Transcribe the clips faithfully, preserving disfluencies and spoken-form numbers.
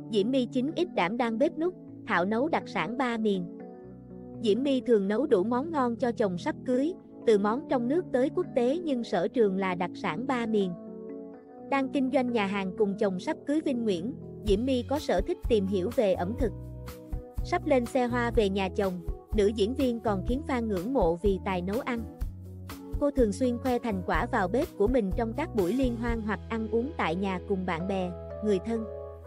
Diễm My chín x đảm đang bếp núc, thạo nấu đặc sản ba miền. Diễm My thường nấu đủ món ngon cho chồng sắp cưới, từ món trong nước tới quốc tế nhưng sở trường là đặc sản ba miền. Đang kinh doanh nhà hàng cùng chồng sắp cưới Vinh Nguyễn, Diễm My có sở thích tìm hiểu về ẩm thực. Sắp lên xe hoa về nhà chồng, nữ diễn viên còn khiến fan ngưỡng mộ vì tài nấu ăn. Cô thường xuyên khoe thành quả vào bếp của mình trong các buổi liên hoan hoặc ăn uống tại nhà cùng bạn bè, người thân.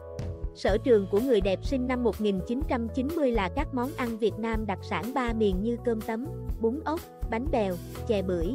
Sở trường của người đẹp sinh năm một nghìn chín trăm chín mươi là các món ăn Việt Nam đặc sản ba miền như cơm tấm, bún ốc, bánh bèo, chè bưởi.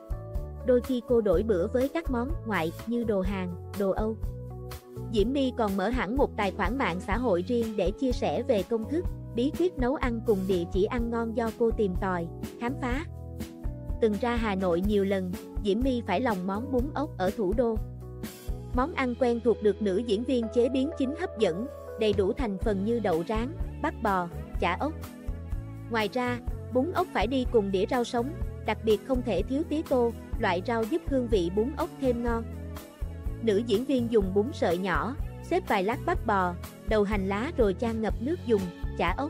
Đôi khi cô đổi bữa với các món ngoại như đồ Hàn, đồ Âu. Diễm My còn mở hẳn một tài khoản mạng xã hội riêng để chia sẻ về công thức, bí quyết nấu ăn cùng địa chỉ ăn ngon do cô tìm tòi, khám phá. Từng ra Hà Nội nhiều lần, Diễm My phải lòng món bún ốc ở thủ đô. Món ăn quen thuộc được nữ diễn viên chế biến chín hấp dẫn, đầy đủ thành phần như đậu rán, bắp bò, chả ốc. Ngoài ra, bún ốc phải đi cùng đĩa rau sống, đặc biệt không thể thiếu tía tô, loại rau giúp hương vị bún ốc thêm ngon. Nữ diễn viên dùng bún sợi nhỏ, xếp vài lát bắp bò, đầu hành lá rồi chan ngập nước dùng, chả ốc,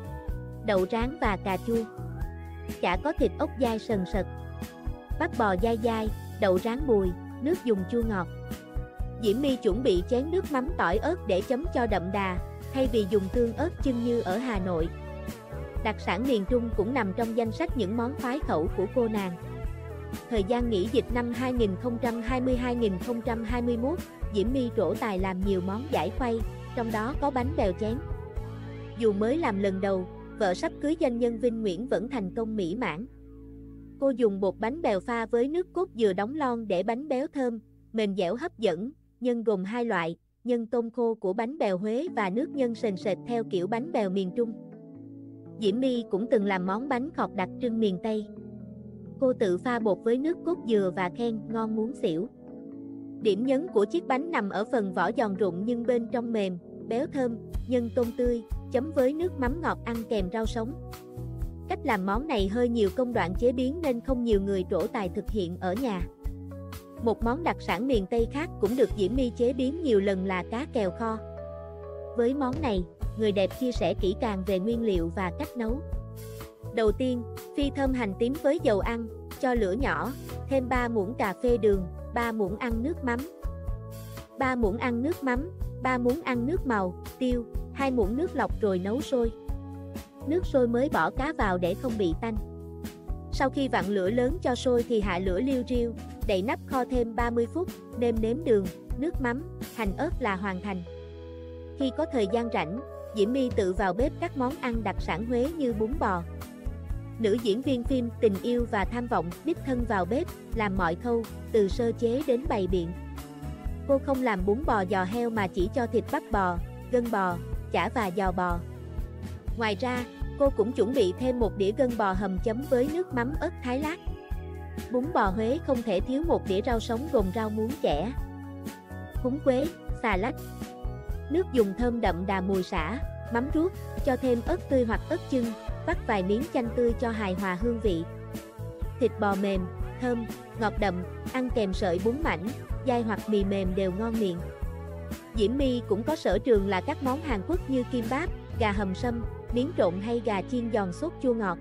đậu rán và cà chua. Chả có thịt ốc dai sần sật, bắp bò dai dai, đậu rán bùi, nước dùng chua ngọt. Diễm My chuẩn bị chén nước mắm tỏi ớt để chấm cho đậm đà, thay vì dùng tương ớt chưng như ở Hà Nội. Đặc sản miền Trung cũng nằm trong danh sách những món khoái khẩu của cô nàng. Thời gian nghỉ dịch năm hai nghìn không trăm hai mươi hai nghìn không trăm hai mươi mốt, Diễm My trổ tài làm nhiều món giải khuây, trong đó có bánh bèo chén. Dù mới làm lần đầu, vợ sắp cưới doanh nhân Vinh Nguyễn vẫn thành công mỹ mãn. Cô dùng bột bánh bèo pha với nước cốt dừa đóng lon để bánh béo thơm, mềm dẻo hấp dẫn. Nhân gồm hai loại, nhân tôm khô của bánh bèo Huế và nước nhân sền sệt theo kiểu bánh bèo miền Trung. Diễm My cũng từng làm món bánh khọt đặc trưng miền Tây. Cô tự pha bột với nước cốt dừa và khen ngon muốn xỉu. Điểm nhấn của chiếc bánh nằm ở phần vỏ giòn rụm nhưng bên trong mềm, béo thơm, nhân tôm tươi, chấm với nước mắm ngọt ăn kèm rau sống. Cách làm món này hơi nhiều công đoạn chế biến nên không nhiều người trổ tài thực hiện ở nhà. Một món đặc sản miền Tây khác cũng được Diễm My chế biến nhiều lần là cá kèo kho. Với món này, người đẹp chia sẻ kỹ càng về nguyên liệu và cách nấu. Đầu tiên, phi thơm hành tím với dầu ăn, cho lửa nhỏ, thêm ba muỗng cà phê đường, ba muỗng ăn nước mắm, ba muỗng ăn nước mắm, ba muỗng ăn nước màu, tiêu, hai muỗng nước lọc rồi nấu sôi. Nước sôi mới bỏ cá vào để không bị tanh. Sau khi vặn lửa lớn cho sôi thì hạ lửa liu riu, đậy nắp kho thêm ba mươi phút, nêm nếm đường, nước mắm, hành ớt là hoàn thành. Khi có thời gian rảnh, Diễm My tự vào bếp các món ăn đặc sản Huế như bún bò. Nữ diễn viên phim Tình yêu và tham vọng đích thân vào bếp, làm mọi khâu, từ sơ chế đến bày biện. Cô không làm bún bò giò heo mà chỉ cho thịt bắp bò, gân bò, chả và giò bò. Ngoài ra, cô cũng chuẩn bị thêm một đĩa gân bò hầm chấm với nước mắm ớt thái lát. Bún bò Huế không thể thiếu một đĩa rau sống gồm rau muống chẻ, húng quế, xà lách. Nước dùng thơm đậm đà mùi sả, mắm ruốc, cho thêm ớt tươi hoặc ớt chưng, vắt vài miếng chanh tươi cho hài hòa hương vị. Thịt bò mềm, thơm, ngọt đậm, ăn kèm sợi bún mảnh, dai hoặc mì mềm đều ngon miệng. Diễm My cũng có sở trường là các món Hàn Quốc như kimbap, gà hầm sâm, miến trộn hay gà chiên giòn sốt chua ngọt.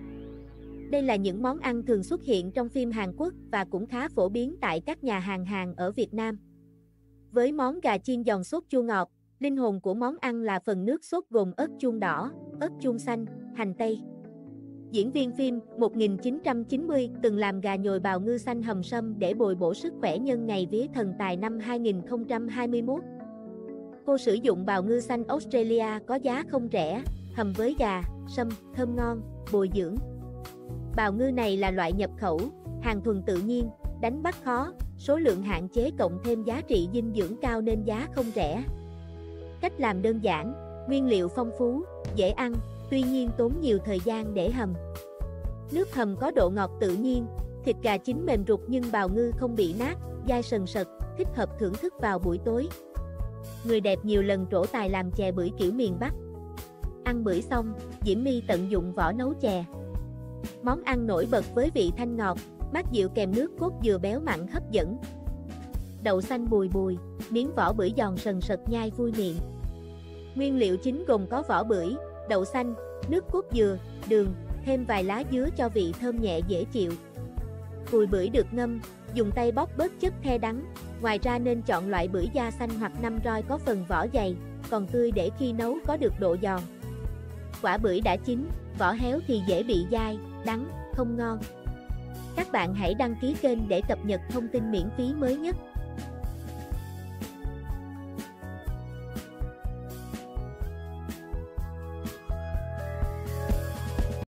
Đây là những món ăn thường xuất hiện trong phim Hàn Quốc và cũng khá phổ biến tại các nhà hàng Hàn ở Việt Nam. Với món gà chiên giòn sốt chua ngọt, linh hồn của món ăn là phần nước sốt gồm ớt chuông đỏ, ớt chuông xanh, hành tây. Diễn viên phim một nghìn chín trăm chín mươi từng làm gà nhồi bào ngư xanh hầm sâm để bồi bổ sức khỏe nhân ngày vía thần tài năm hai nghìn không trăm hai mươi mốt. Cô sử dụng bào ngư xanh Australia có giá không rẻ, hầm với gà, sâm, thơm ngon, bồi dưỡng. Bào ngư này là loại nhập khẩu, hàng thuần tự nhiên, đánh bắt khó, số lượng hạn chế cộng thêm giá trị dinh dưỡng cao nên giá không rẻ. Cách làm đơn giản, nguyên liệu phong phú, dễ ăn, tuy nhiên tốn nhiều thời gian để hầm. Nước hầm có độ ngọt tự nhiên, thịt gà chín mềm rụt nhưng bào ngư không bị nát, dai sần sật, thích hợp thưởng thức vào buổi tối. Người đẹp nhiều lần trổ tài làm chè bưởi kiểu miền Bắc. Ăn bưởi xong, Diễm My tận dụng vỏ nấu chè. Món ăn nổi bật với vị thanh ngọt, mát dịu kèm nước cốt dừa béo mặn hấp dẫn. Đậu xanh bùi bùi, miếng vỏ bưởi giòn sần sật nhai vui miệng. Nguyên liệu chính gồm có vỏ bưởi, đậu xanh, nước cốt dừa, đường, thêm vài lá dứa cho vị thơm nhẹ dễ chịu. Cùi bưởi được ngâm, dùng tay bóc bớt chất the đắng, ngoài ra nên chọn loại bưởi da xanh hoặc năm roi có phần vỏ dày, còn tươi để khi nấu có được độ giòn. Quả bưởi đã chín, vỏ héo thì dễ bị dai, đắng, không ngon. Các bạn hãy đăng ký kênh để cập nhật thông tin miễn phí mới nhất.